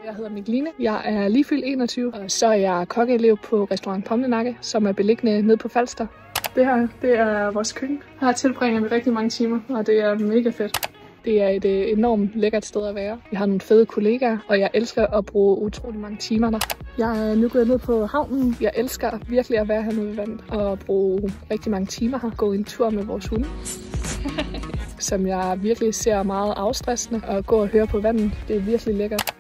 Jeg hedder Mikkeline. Jeg er lige fyldt 21, og så er jeg kokkeelev på restaurant Pomlenakke, som er beliggende nede på Falster. Det her, det er vores køkken. Her tilbringer vi rigtig mange timer, og det er mega fedt. Det er et enormt lækkert sted at være. Vi har nogle fede kollegaer, og jeg elsker at bruge utrolig mange timer der. Jeg er nu gået ned på havnen. Jeg elsker virkelig at være hernede ved vandet og bruge rigtig mange timer her. Gå en tur med vores hunde, som jeg virkelig ser meget afstressende. Og gå og høre på vandet, det er virkelig lækkert.